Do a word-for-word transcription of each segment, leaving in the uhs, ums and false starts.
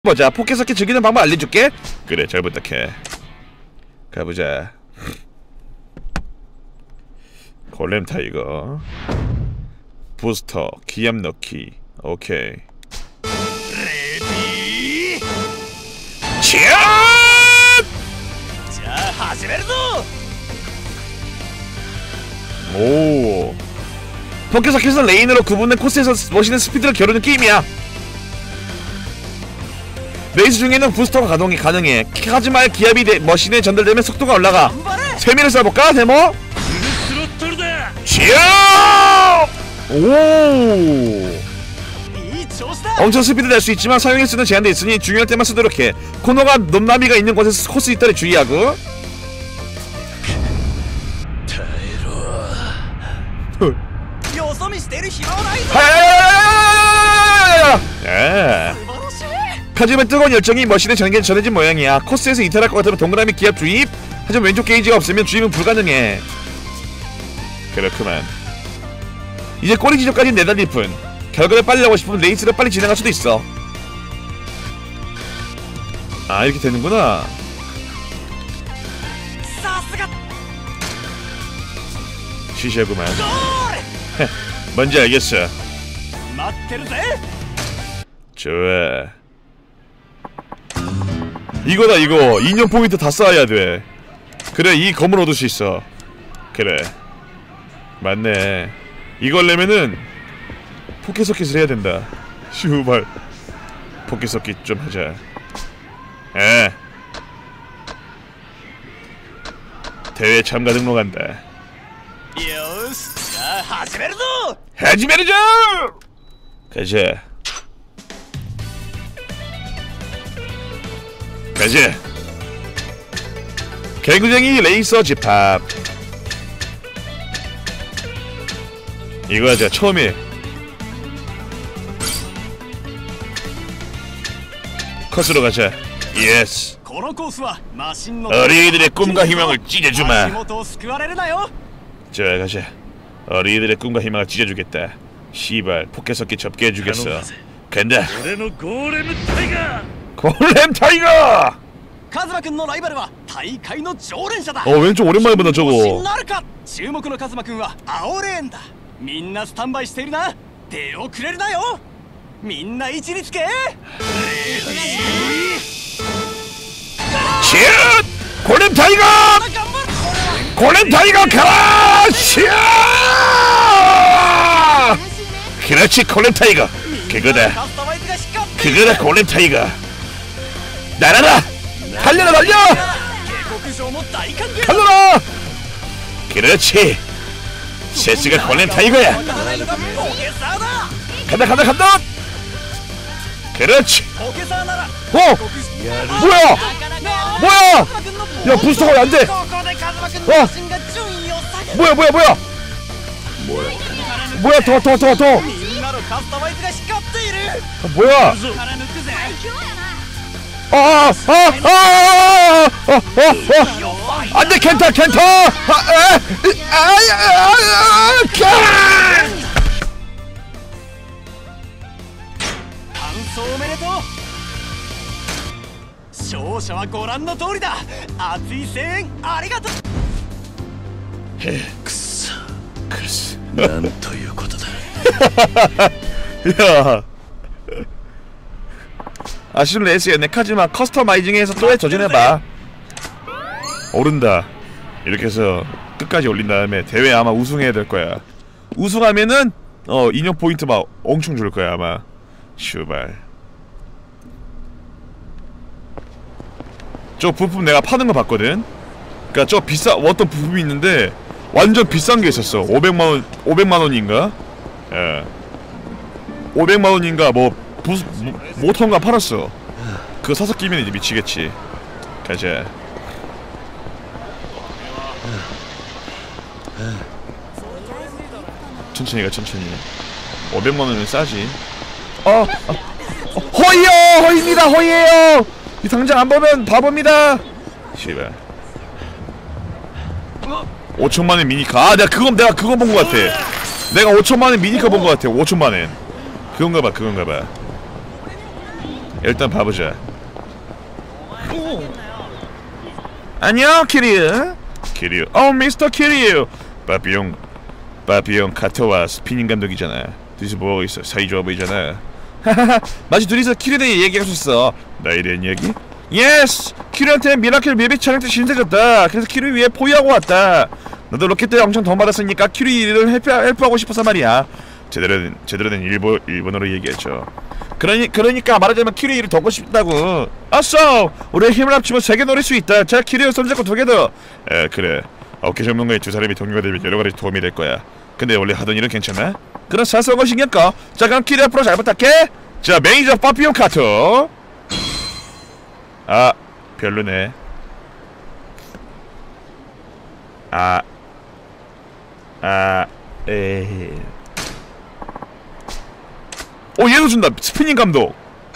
보자. 포켓서킷 즐기는 방법 알려줄게. 그래, 잘 부탁해. 가보자. 골렘 타이거 부스터 기압 넣기. 오케이. 레디 치아! 자, 하지메르도. 오. 포켓서킷은 레인으로 구분된 코스에서 멋있는 스피드를 겨루는 게임이야. 레이스 중에는 부스터가 가동이 가능해. 하지만 기압이 내, 머신에 전달되면 속도가 올라가. 세미를 쏴볼까, 데모? 치아! 오! 엄청 스피드 낼 수 있지만 사용일 수는 제한돼 있으니 중요할 때만 쓰도록 해. 코너가 높나미가 있는 곳에서 코스 있다를 주의하고. 예. 하지만 뜨거운 열정이 머신에 전개 전해진 모양이야. 코스에서 이탈할 것 같으면 동그라미 기압 주입. 하지만 왼쪽 게이지가 없으면 주입은 불가능해. 그렇구만. 이제 꼬리 지점까지 내달릴 뿐. 결과를 빨리 하고 싶으면 레이스를 빨리 진행할 수도 있어. 아, 이렇게 되는구나. 시시하구만. 뭔지 알겠어. 좋아. 이거다 이거. 인형 포인트 다 쌓아야 돼. 그래, 이 검을 얻을 수 있어. 그래, 맞네. 이걸 내면은 포켓서킷을 해야 된다. 슈발. 포켓서킷 좀 하자. 에 대회 참가 등록한다. 요스, 자, 하지메르도. 하지메르죠. 가자. 가자. 개구쟁이 레이서 집합. 이거 하자. 처음에 컷으로 가자. 예스. 어린이들의 꿈과 희망을 찢어주마. 자, 가자. 어린이들의 꿈과 희망을 찢어주겠다. 시발, 포켓서킷 접게 해주겠어. 간다. 골렘 타이거! 어, 왼쪽 오랜만에 본다 저거. 쉿! 골렘 타이거! 골렘 타이거 가라! 쉿! 그렇지, 골렘 타이거. 그거다. 그거다, 골렘 타이거. 날아라! 달려라, 달려! 달려라! 그렇지! 세스가 골렘 타이거야! 간다, 간다, 간다! 그렇지! 어! 뭐야! 뭐야! 야, 부스터가 왜 안 돼! 어! 뭐야, 뭐야, 뭐야! 뭐야, 더, 더, 더, 더! 아, 뭐야! 아, 아, 아, 아, 아, 아, 안돼, 켄타, 켄타! 아, 아, 아, 아, 켄! 勝者はご覧の通りだ。熱い声援ありがとう。へえ、くそ、くそ。なんということだ。야. 아쉬운 레이스였네. 카지마 커스터마이징해서 또 해 조준해봐. 오른다. 이렇게 해서 끝까지 올린 다음에 대회 아마 우승해야 될 거야. 우승하면은 어 인형 포인트 막 엄청 줄 거야 아마. 슈발. 저 부품 내가 파는 거 봤거든. 그니까 저 비싸 어떤 부품이 있는데 완전 비싼 게 있었어. 오백만 원, 오백만 원인가? 예. 오백만 원인가 뭐 부스 뭐, 모터인가 팔았어. 그거 사서 끼면 이제 미치겠지. 가자. 천천히 가, 천천히. 오백만 원은 싸지. 어, 어, 어 허이요, 허입니다, 허이에요. 이 당장 안 보면 바보입니다. 씨발. 오천만원 미니카. 아, 내가 그거 내가 그거 본 거 같아. 내가 오천만원 미니카 본 거 같아. 오천만원. 그건가봐, 그건가봐. 일단 봐보자. 안녕 키리유. 키리유. 어 미스터 키리유. 빠삐용 빠삐용 카토와 스피닝 감독이잖아. 둘이서 뭐하고 있어? 사이 좋아 보이잖아. 하하하. 마치 둘이서 키리에 대해 얘기하고 있어. 나에 대한 이야기? 예스! 키리한테 미라클 뮤비 촬영 때 신세졌다. 그래서 키리 위해 포위하고 왔다. 너도 로켓 때 엄청 돈 받았으니까 키리 일을 헬프, 헬프하고 싶어서 말이야. 제대로 된, 제대로 된 일본, 일본어로 얘기했죠. 그러니, 그러니까 말하자면 키리 일을 돕고 싶다고. 아싸! 우리 힘을 합치면 세계 노릴 수 있다. 자, 키리를 손잡고 두 개 더. 에, 그래. 어깨 전문가의 두 사람이 동료가 되면 여러 가지 도움이 될 거야. 근데 원래 하던 일은 괜찮아? 그런 사소한 거 신경 꺼. 자, 그럼 키리 앞으로 잘 부탁해. 자, 매니저 빠삐용 카토. 아, 별로네. 아, 아, 에이. 오, 얘도 준다. 스피닝 감독.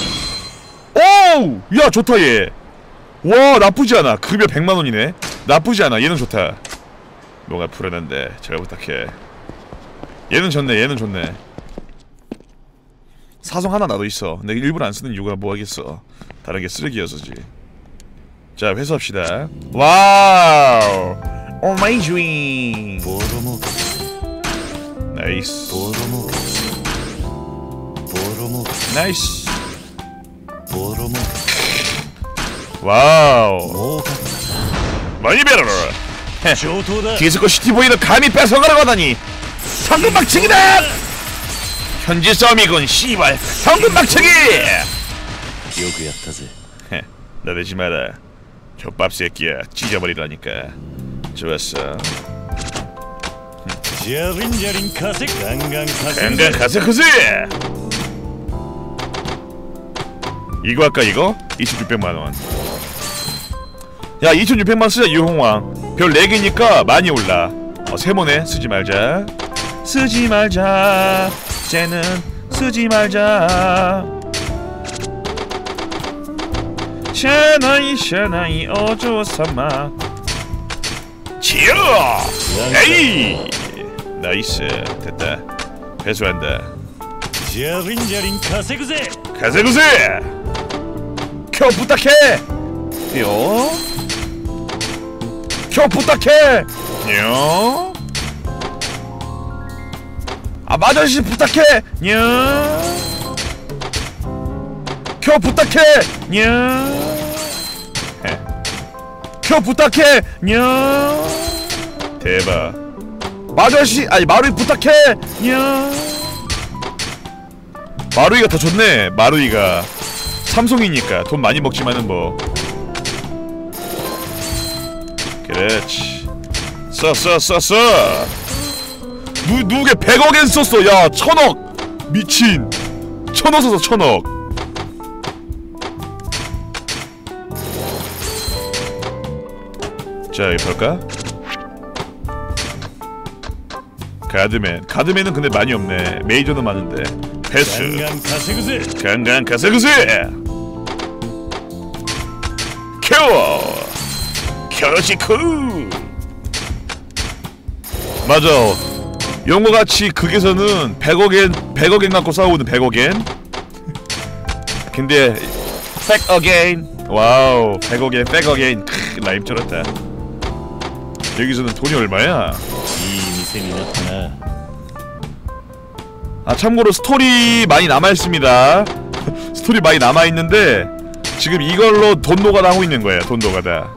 오, 야, 좋다 얘. 와, 나쁘지 않아. 급여 백만 원이네. 나쁘지 않아. 얘는 좋다. 뭔가 불안한데 잘 부탁해. 얘는 좋네. 얘는 좋네. 사성 하나 나도 있어. 근데 일부러 안 쓰는 이유가 뭐 하겠어. 다른 게 쓰레기여서지. 자, 회수합시다. 와우. 어메이징. 나이스. 나이스. 와우. 많이 배워라. 디스코 시티보이는 감히 뺏어가려고 하다니. 성금박치기다. 현지 싸움이군. 씨발 성금박치기. 헤, 나대지 마라. 족밥 새끼야. 찢어버리라니까. 좋았어. 저린저린 카세 강강 카세 강강 카세 카세. 이거 할까 이거? 이천육백만 원. 야, 이천육백만 원 쓰자. 유홍왕 별 네 개니까 많이 올라. 어, 세모네. 쓰지 말자. 쓰지 말자. 쟤는 쓰지 말자. 샤나이 샤나이 어조사마 지어. 에이. 나이스. 됐다. 회수한다. 저린저린 카세구세 가세구세. 켜 부탁해. 요. 켜 부탁해. 요. 아, 마저씨 부탁해. 요. 켜 부탁해. 요. 켜 부탁해. 요. 대박. 마저씨 아니 마루이 부탁해. 요. 마루이가 더 좋네. 마루이가 삼성이니까 돈 많이 먹지만은 뭐. 그렇지. 써 써 써 써. 누 누게 백억엔 썼어. 야, 천억. 미친. 천억 썼어. 천억. 자, 여기 볼까? 가드맨. 가드맨은 근데 많이 없네. 메이저는 많은데. 패스. 강강 카세구세 강강 가세구세. 켜. 켜시쿠. 맞아. 용어같이 극에서는 백억엔 백억엔 갖고 싸우거든. 백억엔. 근데 back again. 와우. 백억엔 back again. 크, 라임 쩔었다. 여기서는 돈이 얼마야? 이 미세미 나타나 아, 참고로 스토리 많이 남아있습니다. 스토리 많이 남아있는데 지금 이걸로 돈 노가다 하고 있는 거예요. 돈 노가다.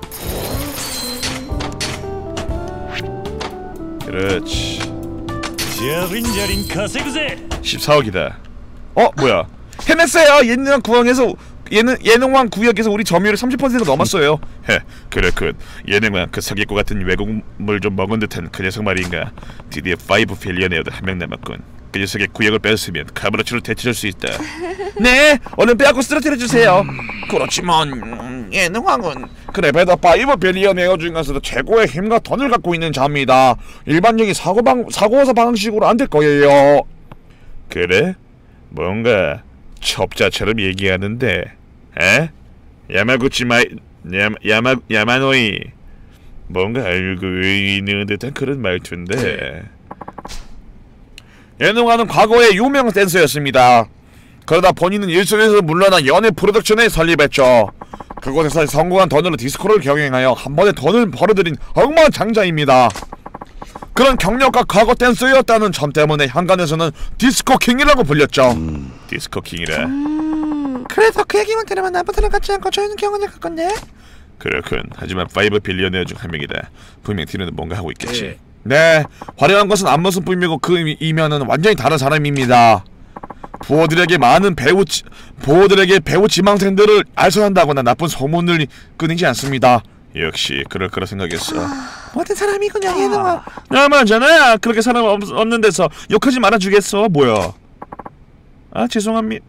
그렇지. 저린저린 카세구세 십사억이다. 어? 뭐야? 해냈어요! 예능왕 구역에서 예능, 예능왕 구역에서 우리 점유율 삼십 퍼센트가 넘었어요. 헤, 그렇군. 예능왕 그 사기꾼 같은 외국물 좀 먹은 듯한 그 녀석 말인가. 드디어 파이브 빌리언에어도 한 명 남았군. 그 녀석의 구역을 뺏으면 카브라치로 대체할 수 있다. 네! 얼른 빼앗고 쓰러뜨려주세요. 그렇지만 음, 예능왕은 그래도 파이브 빌리언에어 중에서도 최고의 힘과 돈을 갖고 있는 자입니다. 일반적인 사고방, 사고사 방식으로 안 될 거예요. 그래? 뭔가 첩자처럼 얘기하는데, 에? 야마구치 마이, 야마, 야마, 야마노이 뭔가 알고 있는 듯한 그런 말투인데. 예능왕은 과거의 유명 댄서였습니다. 그러다 본인은 일선에서 물러나 연예 프로덕션에 설립했죠. 그곳에서 성공한 돈으로 디스코를 경영하여 한 번에 돈을 벌어들인 억만장자입니다. 그런 경력과 과거 댄서였다는 점 때문에 현관에서는 디스코 킹이라고 불렸죠. 음, 디스코 킹이래. 음, 그래서 그 얘기만 들으면 나부터는 같지 않고 저희는 경험을 할 건데. 그렇군. 하지만 파이브 빌리언웨어 중 한 명이다. 분명 뒤는 뭔가 하고 있겠지. 네, 네, 화려한 것은 앞모습 뿐이고 그 이면은 완전히 다른 사람입니다. 부호들에게 많은 배우 지, 부호들에게 배우 지망생들을 알선한다거나 나쁜 소문을 끊이지 않습니다. 역시 그럴 거라 생각했어. 모든 사람이군요, 예능아. 아, 맞잖아. 그렇게 사람 없, 없는 데서 욕하지 말아주겠어. 뭐야? 아, 죄송합니다.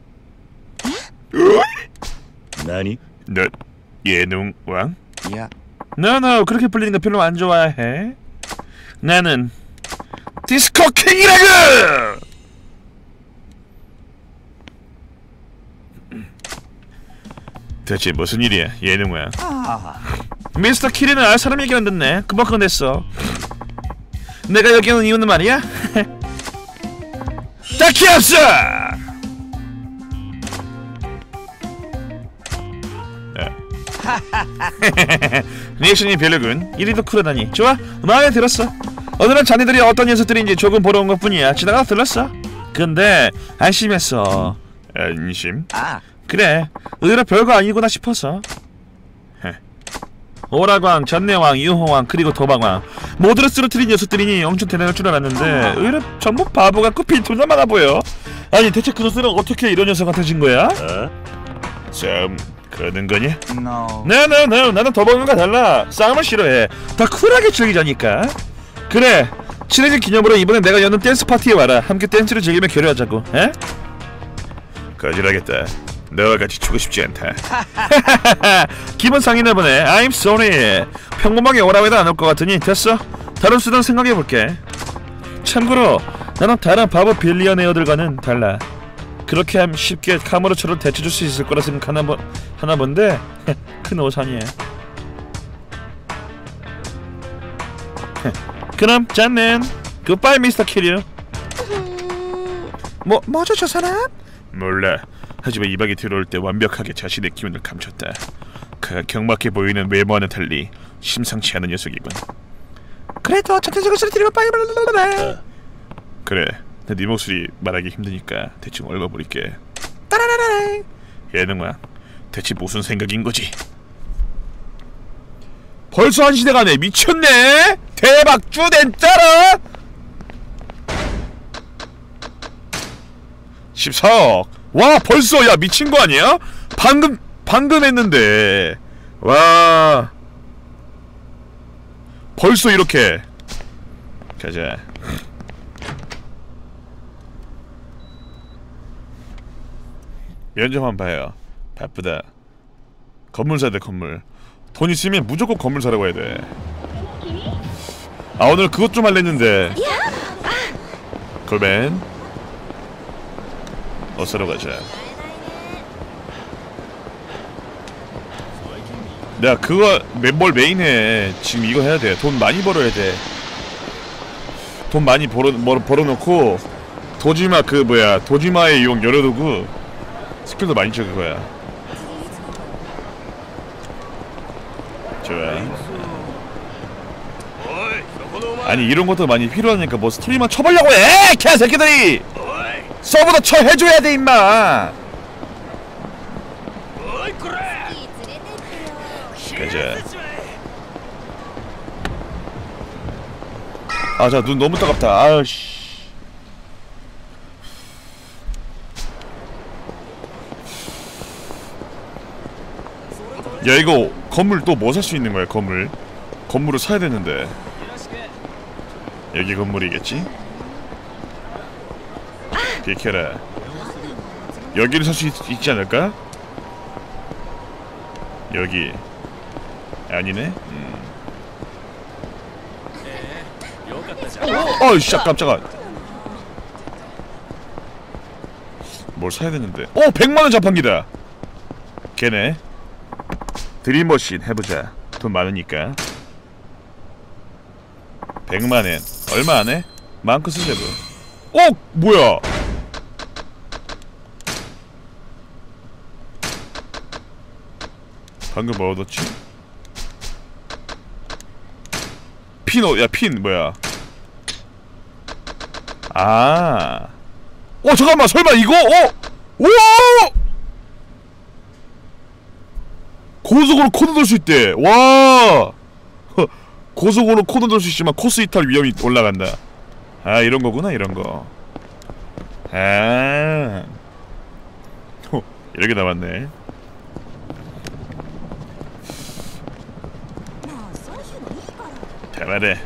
나니? 너 예능왕? 야. 너너 그렇게 불리는 거 별로 안 좋아해? 나는 디스코 킹이라고! 대체 무슨 일이야, 예능왕? 아. 미스터 키리는 알 사람 얘기 안 듣네. 그만큼 됐어. 내가 여기 온 이유는 말이야? 딱히 없어! 리액션이 별로군. 이리도 쿨하다니. 좋아, 마음에 들었어. 오늘은 자네들이 어떤 녀석들인지 조금 보러 온 것뿐이야. 지나가 들렀어. 근데 안심했어. 안심? 아. 그래, 의외로 별거 아니구나 싶어서. 오라광, 전내왕, 유호왕, 그리고 도방왕 모두를 쓰러뜨린 녀석들이니 엄청 대단할 줄 알았는데 의외로 전부 바보 같고 빈틈나 많아 보여. 아니 대체 그 녀석은 어떻게 이런 녀석 같아진 거야? 어? 싸움 그러는 거냐? No. No, no, no. 나는 도방왕과 달라. 싸움을 싫어해. 더 쿨하게 즐기자니까. 그래, 친해진 기념으로 이번에 내가 여는 댄스 파티에 와라. 함께 댄스를 즐기며 교류하자고. 에? 거절하겠다. 너와 같이 추고 싶지 않다. 기분 상이나 보네. I'm sorry. 평범하게 오라고 해도 안 올 것 같으니 됐어. 다른 수단 생각해볼게. 참고로 나는 다른 바보 빌리언웨어들과는 달라. 그렇게 하면 쉽게 카무로처럼 대체줄 수 있을 거라 생각하나 보, 하나 본데 큰 오산이야. 그럼 짠넨 굿바이 미스터 키류. 뭐 뭐죠 저 사람? 몰라. 하지만 이 방에 들어올 때 완벽하게 자신의 기운을 감췄다. 그가 경박해 보이는 외모와는 달리 심상치 않은 녀석이군. 그래도 전체적으로 소리 들으면 빨리 빨리. 그래, 네 목소리 말하기 힘드니까 대충 얽어버릴게. 따라라라. 예능왕, 대체 무슨 생각인 거지? 벌써 한 시대 가네. 미쳤네. 대박 쭈댄 짜라. 십사억. 와, 벌써. 야, 미친 거 아니야? 방금 방금 했는데. 와, 벌써 이렇게. 가자. 면접 한번 봐요. 바쁘다. 건물 사야 돼. 건물. 돈 있으면 무조건 건물 사라고 해야 돼. 아, 오늘 그것 좀 할래 했는데. 골맨 어서로 가자. 내가 그거 뭘 메인해. 지금 이거 해야 돼. 돈 많이 벌어야 돼. 돈 많이 벌어, 벌어, 벌어놓고 도지마 그 뭐야 도지마의 용 열어두고 스킬도 많이 찍을 거야. 좋아. 아니 이런 것도 많이 필요하니까 뭐 스트리머 쳐보려고 해! 개새끼들이! 서브도 쳐 해줘야 돼 임마! 가자. 아, 자, 눈 너무 따갑다. 아우씨. 야, 이거 건물 또 뭐 살 수 있는 거야, 건물? 건물을 사야 되는데. 여기 건물이겠지? 비켜라. 여기를 살 수 있지 않을까? 여기. 아니네? 음. 어이씨, 깜짝아. 뭘 사야 되는데. 오! 백만원 자판기다! 걔네. 드림머신 해보자. 돈 많으니까. 백만엔 얼마 안 해? 마음껏 쓰자고. 어! 뭐야! 방금 뭐 얻었지? 핀 어.. 야 핀 뭐야 아 어 잠깐만 설마 이거? 어? 우와! 고속으로 코드 돌 수 있대. 와 고속으로 코드 돌 수 있지만 코스 이탈 위험이 올라간다. 아 이런 거구나 이런 거. 아 호, 이렇게 남았네. 대말해.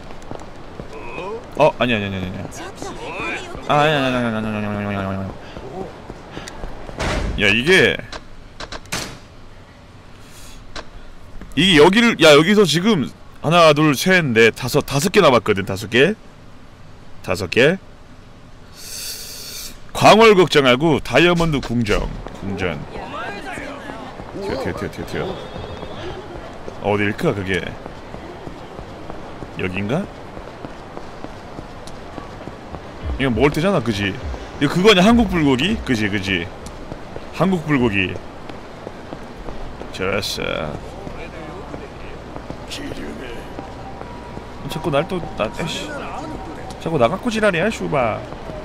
어 아니 아니 아니 아니 아니. 아 아니 아니 아니 아니 아니 아니 아니 아니. 야 이게 이게 여기를 야 여기서 지금 하나 둘 셋 넷 다섯 다섯 개 남았거든. 다섯 개 다섯 개 광월극장하고 다이아몬드 궁정 궁전. 튀어 튀어 튀어 튀어 튀어. 어딜까 그게? 여긴가? 이거 먹을 때잖아 그지? 이거 그거냐 한국 불고기? 그지 그지? 한국 불고기. 좋았어. 자꾸 날 또 나 에이씨 자꾸 나갖고 지랄이야 슈바.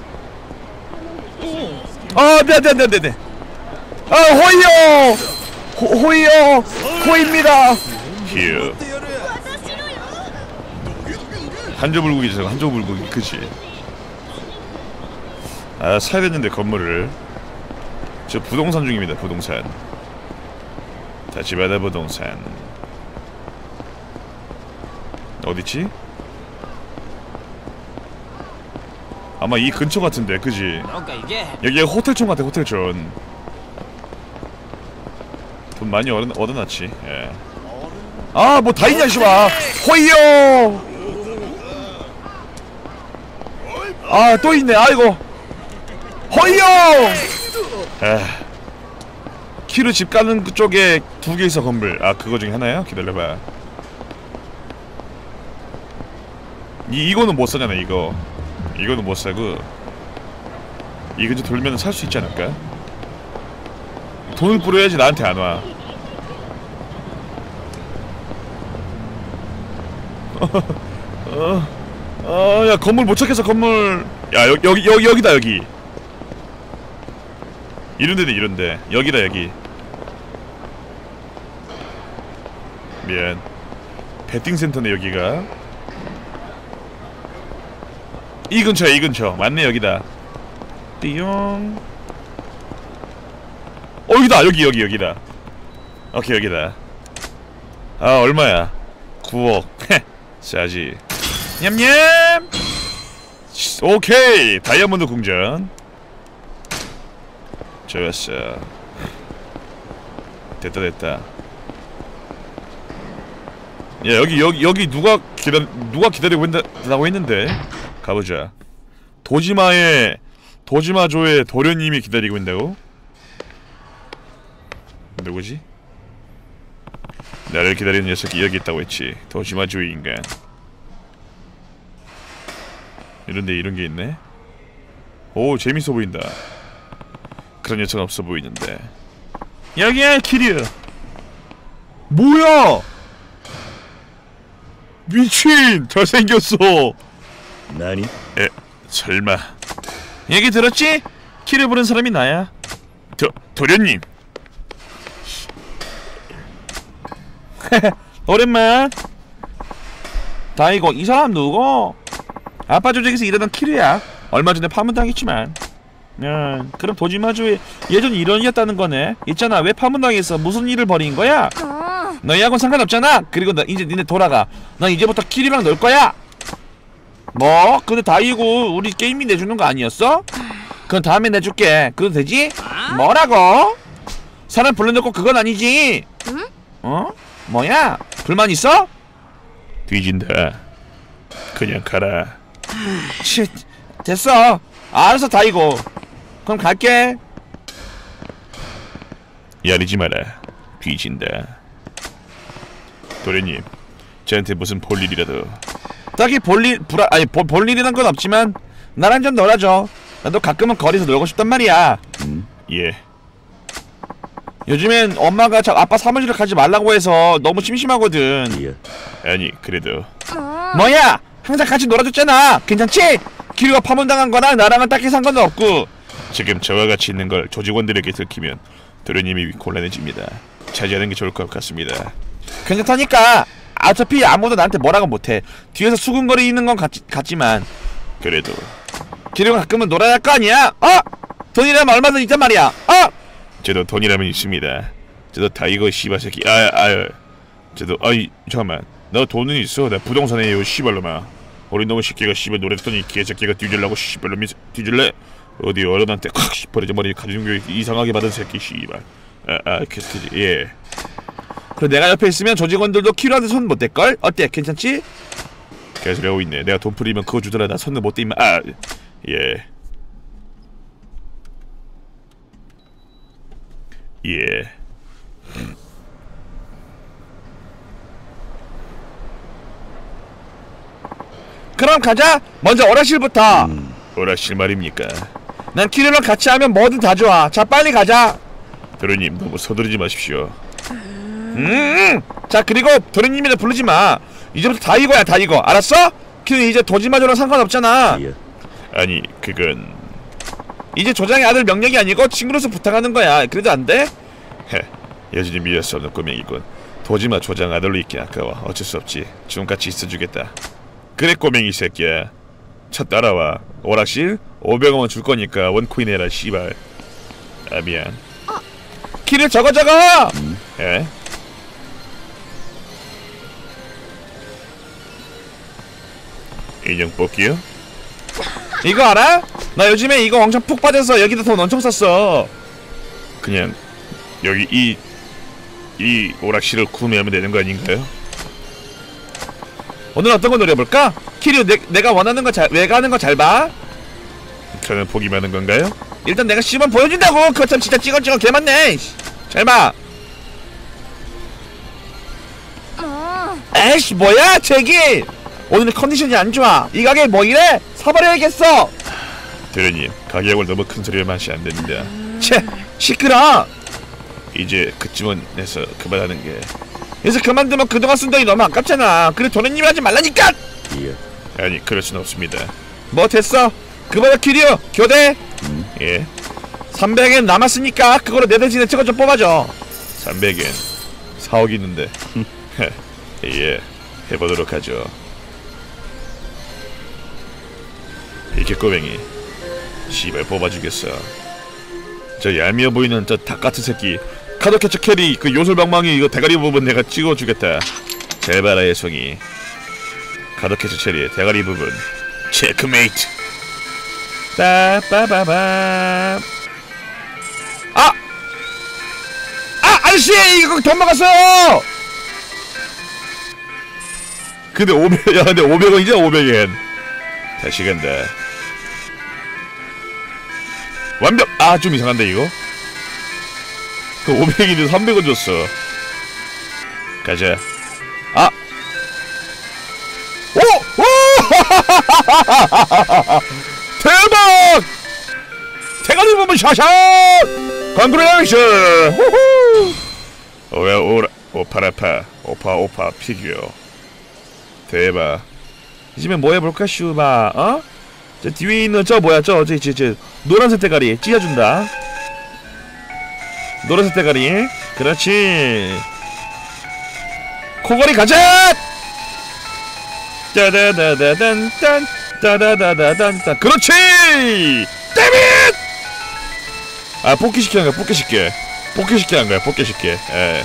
아 안돼 안돼 안돼 안돼. 아 호이요 호, 호이요 호입니다. 휴 한조 불고기죠. 한조 불고기 그치. 아 사야 됐는데 건물을. 저 부동산 중입니다. 부동산. 다시바다 부동산. 어디지? 아마 이 근처 같은데 그지? 여기가 호텔촌 같아. 호텔촌. 돈 많이 얻어, 얻어놨지. 예. 아 뭐 다 있냐 씨발. 호이요. 아 또 있네. 아이고 호이요. 에 키르 집 가는 그쪽에 두 개 있어 건물. 아 그거 중에 하나야? 기다려봐. 이, 이거는 못 사잖아 이거. 이거는 못 사고 이 근처 돌면 살 수 있지 않을까? 돈을 뿌려야지 나한테 안 와. 어, 어, 야 건물 못 찾겠어 건물. 야 여기 여기 여기 여기다 여기. 이런데네 이런데. 여기다 여기. 미안. 배팅센터네 여기가. 이 근처야 이 근처. 맞네 여기다. 띠용. 어 여기다 여기 여기 여기다. 오케이 여기다. 아 얼마야? 구억. 헤 싸지. 냠냠. 오케이 다이아몬드 궁전. 좋았어. 됐다 됐다. 야 여기 여기 여기 누가 기다 누가 기다리고 있다고 했는데 가보자. 도지마의 도지마조의 도련님이 기다리고 있다고? 누구지? 나를 기다리는 녀석이 여기 있다고 했지. 도지마조의 인간. 이런데 이런 게 있네. 오 재밌어 보인다. 그런 녀석은 없어 보이는데. 여기야 키류. 뭐야? 미친 잘생겼어. 나니? 에 설마. 얘기 들었지? 키를 부른 사람이 나야. 도 도련님. 오랜만. 다이고 이 사람 누구? 아빠 조직에서 일하던 키르야. 얼마 전에 파문당했지만. 야, 그럼 도지마주의 예전 일원이었다는 거네. 있잖아 왜 파문당했어? 무슨 일을 벌인 거야? 너희하고는 상관없잖아. 그리고 너 이제 니네 돌아가. 넌 이제부터 키리랑 놀 거야. 뭐? 근데 다이고 우리 게임이 내주는 거 아니었어? 그건 다음에 내줄게. 그래도 되지? 뭐라고? 사람 불러놓고 그건 아니지. 응? 어? 뭐야? 불만 있어? 뒤진다. 그냥 가라. 치, 됐어. 알았어 다이고. 그럼 갈게. 야리지 마라. 뒤진다. 도련님, 저한테 무슨 볼일이라도. 딱히 볼일, 불아, 아니 볼, 볼일이란 건 없지만 나랑 좀 놀아줘. 나도 가끔은 거리에서 놀고 싶단 말이야. 음, 예. 요즘엔 엄마가 자, 아빠 사무실을 가지 말라고 해서 너무 심심하거든. 예. 아니 그래도 뭐야 항상 같이 놀아줬잖아. 괜찮지? 키류가 파문당한 거나 나랑은 딱히 상관은 없고 지금 저와 같이 있는 걸 조직원들에게 들키면 도련님이 곤란해집니다. 자제하는 게 좋을 것 같습니다. 괜찮다니까. 어차피 아무도 나한테 뭐라고 못해. 뒤에서 수근거리는 건 같, 같지만 그래도 키류가 가끔은 놀아야 할 거 아니야? 어? 돈이라면 얼마든 있단 말이야. 어? 저도 돈이라면 있습니다. 저도 다 이거 씨발 새끼. 아, 아, 저도 아이 잠깐만. 나 돈은 있어. 나 부동산에요 씨발놈아. 어린 놈의 새끼가 씨발 노래 듣더니 개새끼가 뒤질라고 씨발놈이 뒤질래? 어디 어른한테 콱 버리자 머리 가정교육 이상하게 받은 새끼 씨발. 아, 아, 캐스트지. 예. 그럼 내가 옆에 있으면 조직원들도 키류한테 손 못 댈걸? 어때? 괜찮지? 개소리 하고 있네. 내가 돈 풀리면 그거 주더라. 나 손을 못 대면 아, 예. 예. 그럼 가자. 먼저 오락실부터. 음. 오락실 말입니까? 난 키류랑 같이 하면 뭐든 다 좋아. 자 빨리 가자. 도련님 너무 서두르지 마십시오. 음. 자 그리고 도련님이라 부르지 마. 이제부터 다 이거야 다 이거. 알았어? 키류 이제 도지마저랑 상관없잖아. 예. 아니 그건 이제 조장의 아들 명령이 아니고 친구로서 부탁하는 거야. 그래도 안 돼? 헤, 여전히 미울 수 없는 꼬맹이군. 도지마 조장 아들로 있기 아까워. 어쩔 수 없지. 좀 같이 있어주겠다. 그래 꼬맹이 새끼야. 차 따라와. 오락실 오백 원만 줄 거니까 원코인 해라 씨발. 아 미안. 키를 적어 적어. 음. 예. 인형 뽑기요? 이거 알아? 나 요즘에 이거 엄청 푹 빠져서 여기다 돈 엄청 썼어. 그냥 여기 이 이 오락실을 구매하면 되는 거 아닌가요? 오늘 어떤 거 노려볼까? 키류 내, 내가 원하는 거 잘, 내가 하는 거 잘 봐. 저는 보기만 하는 건가요? 일단 내가 시범 보여준다고. 그거 참 진짜 찌글찌글 개맞네. 잘 봐. 에이씨 뭐야 제기. 오늘 컨디션이 안 좋아. 이 가게 뭐 이래? 사버려야겠어. 대리님 가격을 너무 큰 소리를 마시 안 됩니다. 채 시끄러. 이제 그쯤은 해서 그만하는 게. 그래서 그만두면 그동안 쓴 돈이 너무 아깝잖아. 그래 도련님이 하지 말라니까. 예. 아니 그럴 순 없습니다. 뭐 됐어. 그거로 키류 교대. 음. 예. 삼백 엔 남았으니까 그거로 내 대신에 저거 좀 뽑아줘. 삼백 엔 사억 있는데. 예 해보도록 하죠. 이렇게 꼬맹이 씨발 뽑아주겠어. 저 얄미워 보이는 저 닭같은 새끼 카드캐쳐 캐리 그 요술방망이 이거 대가리 부분 내가 찍어주겠다. 잘 봐라 예송이. 카드캐쳐 캐리의 대가리 부분 체크메이트. 빠빠바밤. 아! 아! 아저씨! 이거 돈 먹었어요! 근데 오백, 야 근데 오백 원이잖아 오백 엔. 다시 간다. 완벽! 아 좀 이상한데 이거? 그 오백 엔인데 삼백 원 줬어. 가자. 아! 오! 오! 대박! 대가리 보면 샤샷! 컨그레이션! 후후! 오야 오라 오파라파 오파 오파 피규어. 대박. 이제면 뭐 해볼까 슈바 어? 저 뒤에 있는 저 뭐야 저 저 저 저 노란색 대가리 찢어준다. 노란색 대가리 그렇지. 코걸이 가자. 따다다다단딴 따다다다단딴 그렇지. 데빗. 아 뽑기시키 한 거야 뽑기시키. 뽑기시키 한 거야 뽑기시키. 에.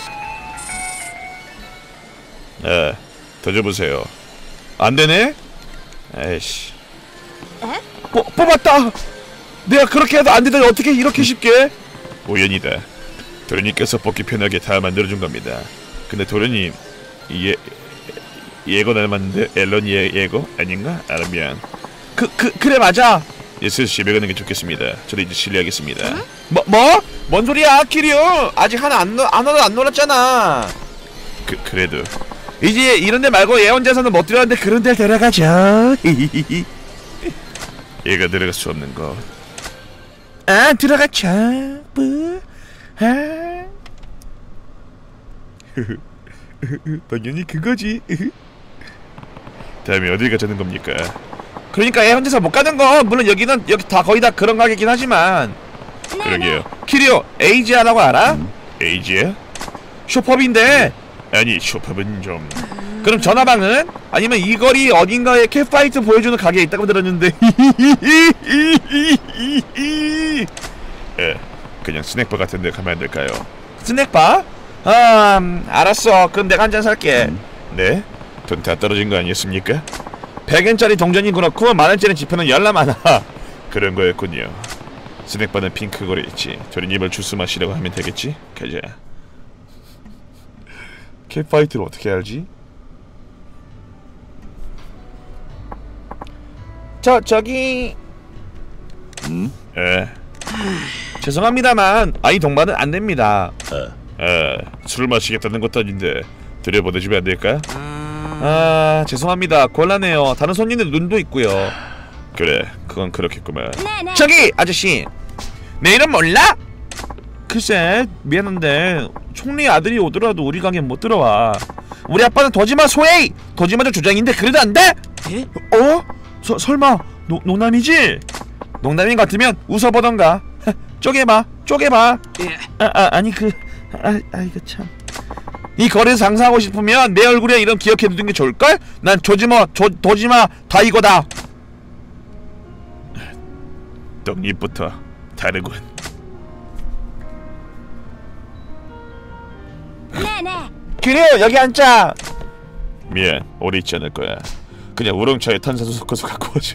에. 더 줘보세요. 안되네? 에이씨. 에? 뽀, 뽑았다! 내가 그렇게 해도 안되다니 어떻게 이렇게 쉽게? 우연이다. 도련님께서 뽑기 편하게 다 만들어준 겁니다. 근데 도련님 예... 예고 닮았는데? 앨런 예, 예고? 아닌가? 아 미안. 그, 그, 그래 맞아! 예슬 집에 가는 게 좋겠습니다. 저도 이제 실례하겠습니다. 응? 뭐, 뭐? 뭔 소리야 키류! 아직 하나 안, 안 하나도 안 놀았잖아. 그, 그래도 이제 이런데 말고 예언자선은 못 들어가는데 그런 데를 데려가죠. 얘가 들어갈 수 없는 것. 아 들어가죠. 뭐? 에? 당연히 그거지. 다음에 어딜 가자는 겁니까? 그러니까 얘 혼자서 못 가는 거. 물론 여기는 여기 다 거의 다 그런 가게긴 하지만. 그러게요. 키리오 에이지아라고 알아? 음, 에이지야? 쇼팝인데. 아니 쇼팝은 좀... 그럼 전화방은? 아니면 이 거리 어딘가에 캣파이트 보여주는 가게에 있다고 들었는데. 에, 그냥 스낵바 같은 데 가면 안 될까요? 스낵바? 아, 음, 알았어. 그럼 내가 한 잔 살게. 음, 네? 돈 다 떨어진 거 아니었습니까? 백 엔짜리 동전이 그렇고 만 원짜리 지폐는 열나 많아. 그런 거였군요. 스낵바는 핑크거리에 있지. 도련님을 주스 마시라고 하면 되겠지? 가자. 캣파이트를 어떻게 알지? 저 저기 음? 에, 죄송합니다만 아이 동반은 안 됩니다. 아, 에, 술을 마시겠다는 것도 아닌데 들여보내주면 안 될까? 아 죄송합니다. 곤란해요. 다른 손님들 눈도 있고요. 그래, 그건 그렇겠구만. 저기 아저씨 내 이름 몰라? 글쎄 미안한데 총리 아들이 오더라도 우리 가게는 못 들어와. 우리 아빠는 도지마 소에이 도지마저 조장인데 그래도 안 돼? 예? 어? 서, 설마 노, 농담이지? 농담인 것 같으면 웃어보던가. 쪼개봐 쪼개봐. 예. 아, 아 아니 그 아, 아 이거 참 이 거리에서 장사하고 싶으면 내 얼굴에 이런 기억해두는 게 좋을걸? 난 조지마 조, 도지마 다 이거다. 떡잎부터 다르군. 네네. 기리오 여기 앉자. 미안, 오래 있지 않을 거야. 그냥 우롱차에 탄산수 섞어서 갖고 와줘.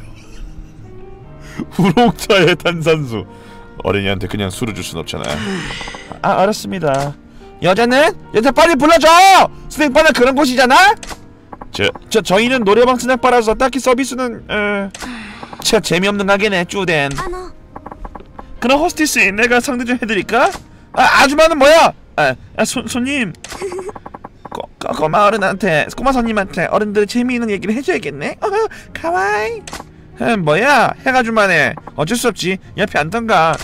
우롱차에 탄산수. 어린이한테 그냥 술을 줄 순 없잖아. 아 알았습니다. 여자는? 여자 빨리 불러줘! 스낵바는 그런 곳이잖아? 저, 저 저희는 노래방 스낵바라서 딱히 서비스는 에... 참 재미없는 가게네 쭈댄. あの 그럼 호스티스 내가 상대 좀 해드릴까? 아 아줌마는 뭐야? 아, 아 손, 손님 꼬, 꼬, 꼬마 어른한테 꼬마 손님한테 어른들 재미있는 얘기를 해줘야겠네. 어, 가와이. 에, 뭐야 해가 주만해. 어쩔 수 없지. 옆에 앉던가.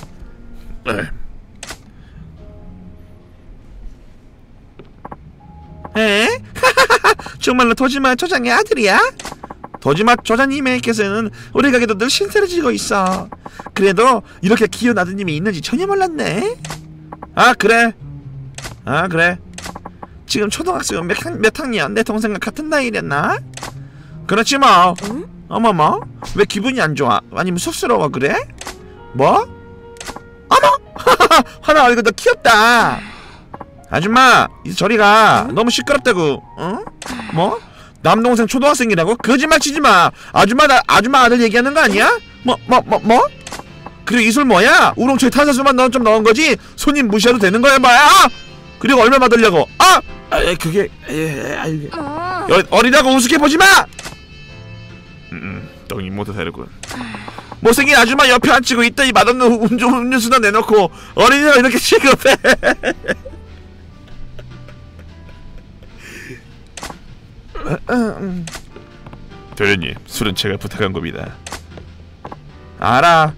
에? 정말로 도지마 조장의 아들이야? 도지마 조장님께서는 우리 가게도 늘 신세를 지고 있어. 그래도 이렇게 귀여운 아드님이 있는지 전혀 몰랐네. 아 그래 아 그래 지금 초등학생은 몇, 학, 몇 학년? 내 동생과 같은 나이랬나? 그렇지 뭐. 응? 어머머 왜 기분이 안 좋아? 아니면 쑥스러워 그래? 뭐? 어머 하나 이거 너 귀엽다. 아줌마 이제 저리가. 너무 시끄럽다고. 응? 뭐? 남동생 초등학생이라고? 거짓말 치지마. 아줌마 나 아줌마 아들 얘기하는 거 아니야? 뭐 뭐 뭐 뭐? 그리고 이 술 뭐야? 우롱차에 탄산수만 넣, 좀 넣은 거지? 손님 무시해도 되는 거야 뭐야? 그리고 얼마 받으려고? 아! 아 그게 에, 아 이게 어. 어리다고 우습게 보지마! 음, 떡잎모두 다르군. 못생긴 아줌마 옆에 앉히고 있다 이 맛없는 음주, 음료수나 내놓고 어린이가 이렇게 취급해. 도련님, 술은 제가 부탁한 겁니다. 알아.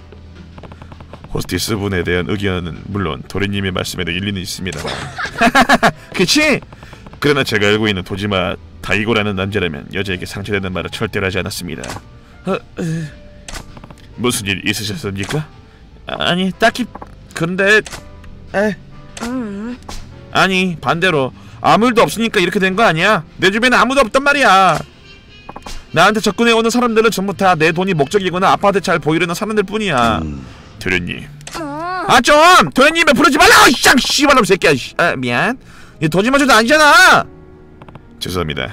호스티스 분에 대한 의견은 물론 도련님의 말씀에도 일리는 있습니다만 그치? 그러나 제가 알고 있는 도지마 다이고라는 남자라면 여자에게 상처되는 말을 절대로 하지 않았습니다. 어, 어, 무슨 일 있으셨습니까? 아니 딱히 그런데 에 음. 아니 반대로 아무 일도 없으니까 이렇게 된 거 아니야. 내 주변에 아무도 없단 말이야. 나한테 접근해오는 사람들은 전부 다 내 돈이 목적이거나 아빠한테 잘 보이려는 사람들 뿐이야. 음, 도련님, 어. 아 좀! 도현님에 부르지 말라! 쌍! 씨발놈 새끼야. 아 미안. 얘 도지마저도 아니잖아. 죄송합니다.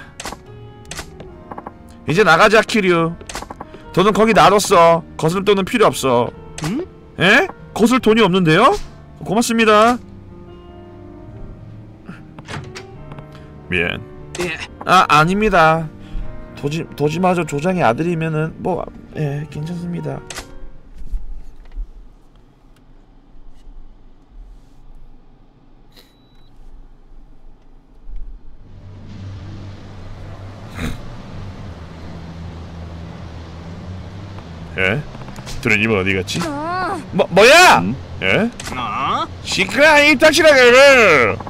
이제 나가자 키류. 돈은 거기 놔뒀어. 거슬 돈은 필요 없어. 응? 에? 거슬 돈이 없는데요? 고맙습니다. 미안. 예. 아 아닙니다. 도지 도지마저 조장의 아들이면은 뭐 예 괜찮습니다. 예? 도련님은 어디 갔지? 어. 뭐 뭐야? 음? 예? 어? 시끄러워 입 닥치라고.